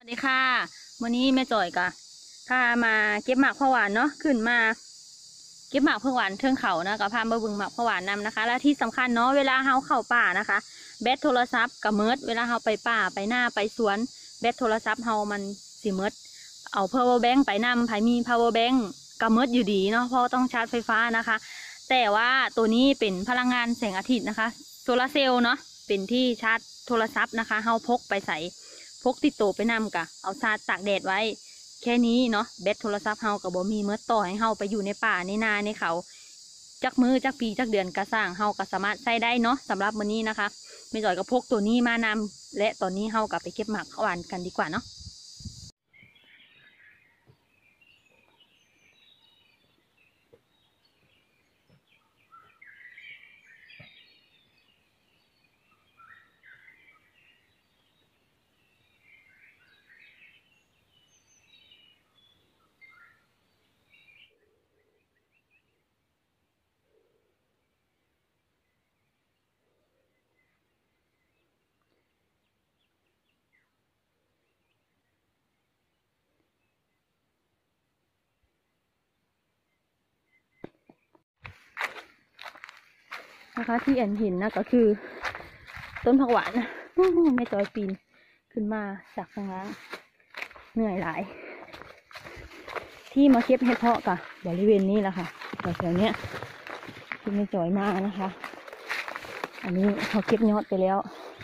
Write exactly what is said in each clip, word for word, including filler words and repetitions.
สวัสดีค่ะวันนี้แม่จ่อยกะพามาเก็บหมากผักหวานเนาะขึ้นมาเก็บหมากผักหวานเทิงเขานะก็พามาบึงหมากผักหวานนำนะคะและที่สำคัญเนาะเวลาเฮาเข้าป่านะคะแบตโทรศัพท์กับเมิดเวลาเฮาไปป่าไปหน้าไปสวนแบตโทรศัพท์เฮามันสิเมิดเอา power bank ไปนำไผมี power bank กับเมิดอยู่ดีเนาะเพราะต้องชาร์จไฟฟ้านะคะแต่ว่าตัวนี้เป็นพลังงานแสงอาทิตย์นะคะโซลาร์เซลล์เนาะเป็นที่ชาร์จโทรศัพท์นะคะเฮาพกไปใส่พกติดตัวไปนำกะเอาชาร์จตากแดดไว้แค่นี้เนาะแบตโทรศัพท์เฮากับบ่มีเมื่อต่อให้เฮาไปอยู่ในป่าในนาในเขาจักมือจักปีจักเดือนกระสร้างเฮาก็สามารถใช้ได้เนาะสำหรับมื้อนี้นะคะไม่จ่อยก็พกตัวนี้มานำและตอนนี้เฮากับไปเก็บหมากผักหวานกันดีกว่าเนาะนะคะที่แอนเห็นนะก็คือต้นผักหวานนะแม่จอยปีนขึ้นมาจากข้างล่างเหนื่อยหลายที่มาเก็บเห็ดเพาะกับบริเวณนี้แหละค่ะแถวๆเนี้ยที่แม่จอยมานะคะอันนี้เขาเก็บยอดไปแล้ว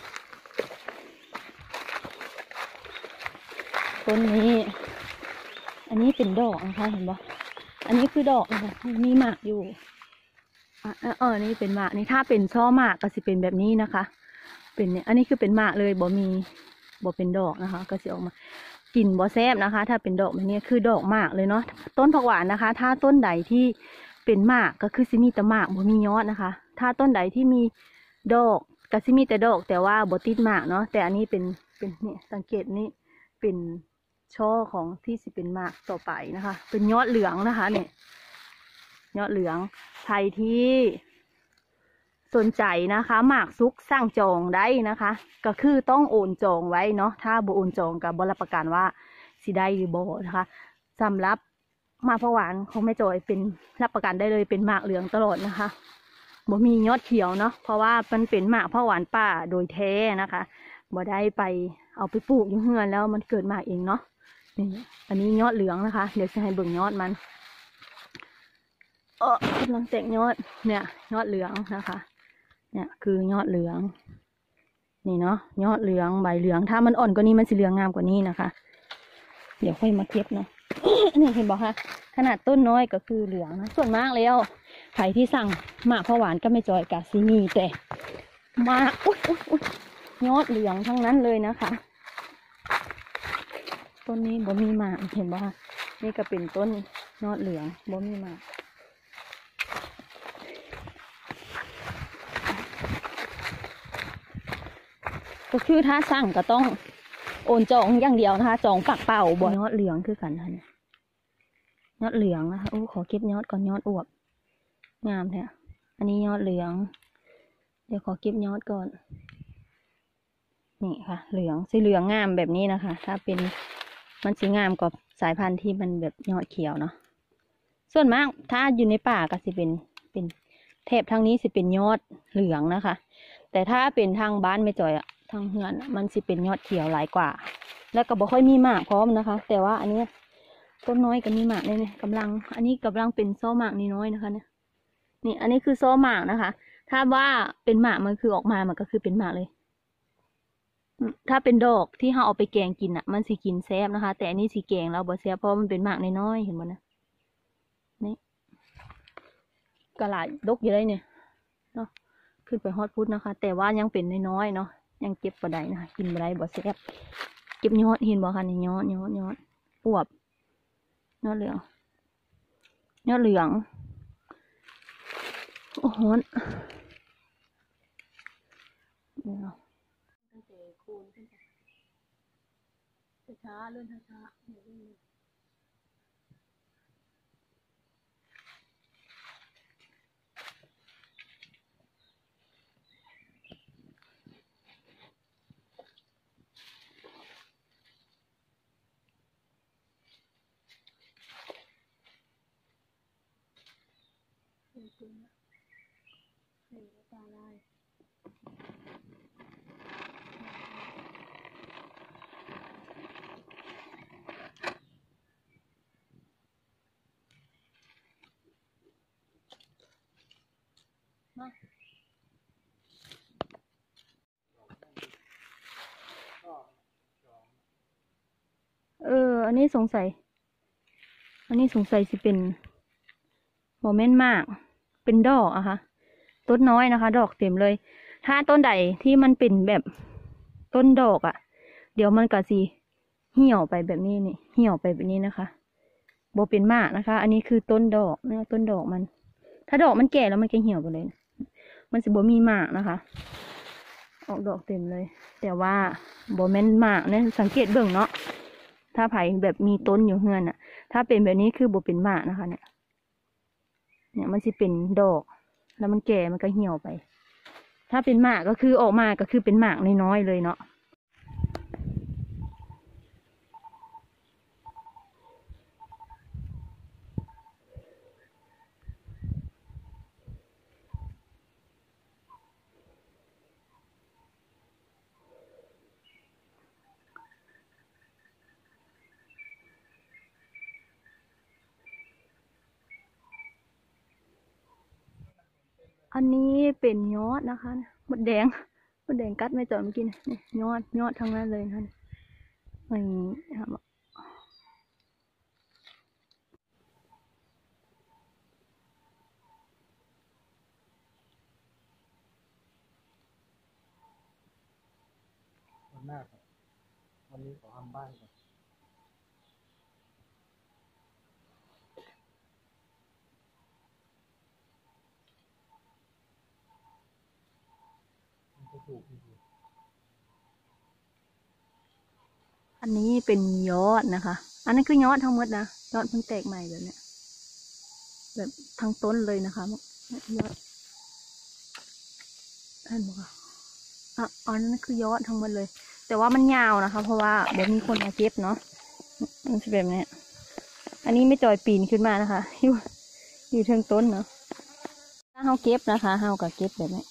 ต้นนี้อันนี้เป็นดอกนะคะเห็นปะอันนี้คือดอกนะคะมีหมากอยู่อ่ะเออนี่เป็นหมากนี่ถ้าเป็นช่อหมากก็จะเป็นแบบนี้นะคะเป็นเนี่ยอันนี้คือเป็นหมากเลยบ่มีบ่เป็นดอกนะคะก็จะออกมากลิ่นบ่แซ่บนะคะถ้าเป็นดอกแบบนี้คือดอกหมากเลยเนาะต้นผักหวานนะคะถ้าต้นใดที่เป็นหมากก็คือสิมีแต่หมากบ่มียอดนะคะถ้าต้นใดที่มีดอกก็สิมีแต่ดอกแต่ว่าบ่ติดหมากเนาะแต่อันนี้เป็นเป็นเนี่ยสังเกตนี่เป็นช่อของที่สิเป็นหมากต่อไปนะคะเป็นยอดเหลืองนะคะเนี่ยยอดเหลืองใครที่สนใจนะคะหมากซุกสั่งจองได้นะคะก็คือต้องโอนจองไว้เนาะถ้าบ่โอนจองกับบรับประกันว่าสิได้หรือบ่นะคะสำหรับหมากผักหวานของแม่จอยเป็นรับประกันได้เลยเป็นหมากเหลืองตลอดนะคะบ่มียอดเขียวเนาะเพราะว่ามันเป็นหมากผักหวานป่าโดยแท้นะคะบ่ได้ไปเอาไปปลูกอยู่เฮือนแล้วมันเกิดหมากเองเนาะนี่อันนี้ยอดเหลืองนะคะเดี๋ยวจะให้เบิ่งยอดมันเออกำลังแตกยอดเนี่ยยอดเหลืองนะคะเนี่ยคือยอดเหลืองนี่เนาะยอดเหลืองใบเหลืองถ้ามันอ่อนกว่านี้มันสีเหลืองงามกว่านี้นะคะเดี๋ยวค่อยมาเก็บเนาะ นี่เห็นบอกค่ะขนาดต้นน้อยก็คือเหลืองนะส่วนมากแล้วใครที่สั่งหมากผักหวานก็ไม่จอยกาซีมีแต่หมากอุ๊ยอุ๊ยอุ๊ยยอดเหลืองทั้งนั้นเลยนะคะต้นนี้บ่มีหมากเห็นบอกค่ะนี่ก็เป็นต้นยอดเหลืองบ่มีหมากก็คือถ้าสั่งก็ต้องโอนจองอย่างเดียวนะคะจองปากเปล่าบ่ยอดเหลืองคือกันค่ะเนี่ยยอดเหลืองนะคะโอ้ขอเก็บยอดก่อนยอดอวบงามแท้อันนี้ยอดเหลืองเดี๋ยวขอเก็บยอดก่อนนี่ค่ะเหลืองสีเหลืองงามแบบนี้นะคะถ้าเป็นมันสีงามกว่าสายพันธุ์ที่มันแบบยอดเขียวเนาะส่วนมากถ้าอยู่ในป่าก็สิเป็นเป็นแถบทางนี้สิเป็นยอดเหลืองนะคะแต่ถ้าเป็นทางบ้านไม่จ่อยอะทางเฮือนมันสิเป็นยอดเขียวหลายกว่าแล้วก็บ่ค่อยมีหมากพร้อมนะคะแต่ว่าอันนี้ต้นน้อยก็มีหมากเลยเนี่ยกำลังอันนี้กำลังเป็นซ้อหมากนี่น้อยนะคะเนี่ยนี่อันนี้คือซ้อหมากนะคะถ้าว่าเป็นหมากมันคือออกมามันก็คือเป็นหมากเลยถ้าเป็นดอกที่เราเอาไปแกงกินอ่ะมันสิกินแซ่บนะคะแต่อันนี้สิแกงแล้วบ่แซ่บเพราะมันเป็นหมากน้อยๆเห็นบ่นะนี่กระหลายดกอยู่เลยเนี่ยเนาะขึ้นไปฮอดพุทธนะคะแต่ว่ายังเป็นน้อยๆเนาะยังเก็บบ่ได้นะคะกินบ่ได้บ่แซ่บเก็บยอดเห็นบ่คะนี่ยอดยอดยอดอวบยอดเหลืองยอดเหลืองโอ้โหตั้งแต่โคนขึ้นไปช้าเลื่อนช้าเอออันนี้สงสัยอันนี้สงสัยสิเป็นโมเมนต์มากเป็นดอกอะค่ะต้นน้อยนะคะดอกเต็มเลยถ้าต้นใดที่มันเป็นแบบต้นดอกอะเดี๋ยวมันก็สิเหี่ยวไปแบบนี้นี่เหี่ยวไปแบบนี้นะคะโบเป็นมากนะคะ อันนี้คือต้นดอกนะต้นดอกมันถ้าดอกมันแก่แล้วมันจะเหี่ยวไปเลยมันจะโบมีมากนะคะออกดอกเต็มเลยแต่ว่าโบแม่นมากเนี่ยสังเกตเบื้องเนาะถ้าไผ่แบบมีต้นอยู่เฮือนอะถ้าเป็นแบบนี้คือโบเป็นมากนะคะเนี่ยเนี่ยมันจะเป็นดอกแล้วมันแก่มันก็เหี่ยวไปถ้าเป็นหมากก็คือออกมาก็คือเป็นหมากน้อยๆเลยเนาะอันนี้เป็นยอดนะคะมดแดงมดแดงกัดไม่จอดเมื่อกี้นี่ยอดยอดทั้งนั้นเลยนะอันนี้ครับวันหน้าครับวันนี้ขอทำบ้านก่อนมันจะถูกดีอันนี้เป็นยอดนะคะ อันนั้นคือยอดทั้งหมดนะยอดเพิ่งแตกใหม่แบบเนี้ยแบบทั้งต้นเลยนะคะยอดเห็นไหมคะอ่ะอันนั้นคือยอดทั้งหมดเลย แต่ว่ามันยาวนะคะ เพราะว่าเดี๋ยวมีคนมาเก็บเนาะมันจะแบบนี้อันนี้ไม่จอยปีนขึ้นมานะคะอยู่อยู่เทิงต้นเนาะถ้าเฮาเก็บนะคะเฮาก็เก็บแบบนี้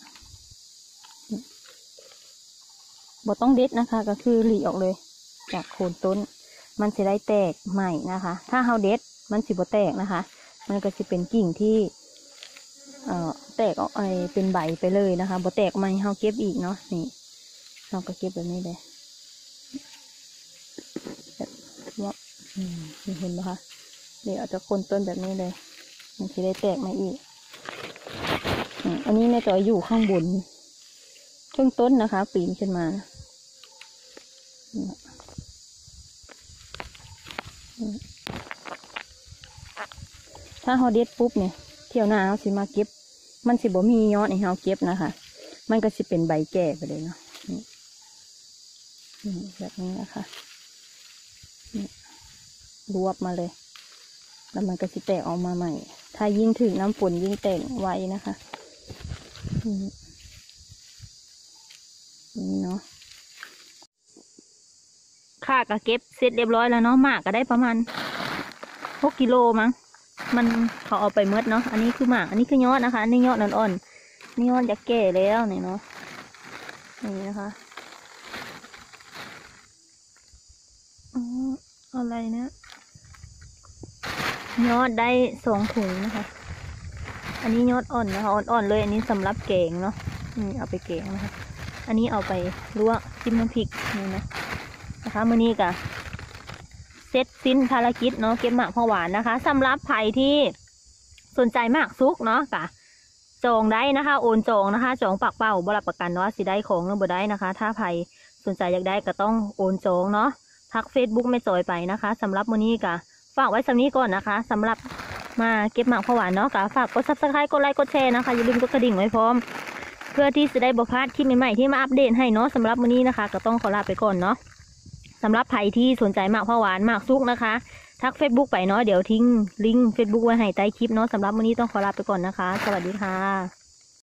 บ่ต้องเด็ดนะคะ ก็คือหลีออกเลยจากโคนต้นมันจะได้แตกใหม่นะคะ ถ้าเฮาเด็ดมันสิบ่แตกนะคะ มันก็จะเป็นกิ่งที่เอ่อแตกออกไอเป็นใบไปเลยนะคะบ่แตกใหม่เฮาเก็บอีกเนาะนี่เฮาก็เก็บแบบนี้เลยแบบว่าอืมเห็นไหมคะเดี๋ยวเอาจากโคนต้นแบบนี้เลยมันจะได้แตกมาอีกอันนี้แม่จอยอยู่ข้างบนช่วงต้นนะคะ ปีนขึ้นมาถ้าเฮาเด็ดปุ๊บเนี่ยเที่ยวหน้าเฮาสิมาเก็บมันสิบ่มียอดให้เฮาเก็บนะคะมันก็สิเป็นใบแก่ไปเลยเนาะแบบนี้นะคะรวบมาเลยแล้วมันก็สิแตกออกมาใหม่ถ้ายิ่งถึงน้ำฝนยิ่งแตกไวนะคะนี่เนาะค่าก็เก็บเสร็จเรียบร้อยแล้วเนาะหมากก็ได้ประมาณหกกิโลมั้งมันเขาเอาไปเมดเนาะอันนี้คือหมากอันนี้คือยอดนะคะอันนี้ยอดอ่อนๆนี่ยอดจะแก่แล้วเนี่ยเนาะนี่นะคะอ๋ออะไรนะยอดได้สองถุงนะคะอันนี้ยอดอ่อนนะคะอ่อนๆเลยอันนี้สำหรับแกงเนาะนี่เอาไปแกงนะคะอันนี้เอาไปลวกจิ้มน้ำพริกนี่นะนะคะมื้อนี้กะเสร็จสิ้นภารกิจเนาะเก็บหมากพอหวานนะคะสำหรับใครที่สนใจหมากซุกเนาะกะจองได้นะคะโอนจองนะคะจองปากเป้าบรับประกันว่าสิได้ของหรือบ่ได้นะคะถ้าใครสนใจอยากได้ก็ต้องโอนจองเนาะทักเฟซบุ๊กไม่จอยไปนะคะสำหรับมื้อนี้กะฝากไว้สำนี้ก่อนนะคะสำหรับมาเก็บหมากพอหวานเนาะกะฝากกดซับสไครต์กดไลค์กดแชร์นะคะอย่าลืมกดกระดิ่งไว้พร้อมเพื่อที่จะได้บ่พลาดคลิปใหม่ๆที่มาอัปเดตให้เนาะสำหรับมื้อนี้นะคะก็ต้องขอลาไปก่อนเนาะสำหรับใครที่สนใจหมากพอหวานหมากซุกนะคะทักเฟซบุ๊กไปเนาะเดี๋ยวทิ้งลิงก์เฟซบุ๊กไว้ให้ใต้คลิปเนาะสำหรับมื้อนี้ต้องขอลาไปก่อนนะคะสวัสดีค่ะ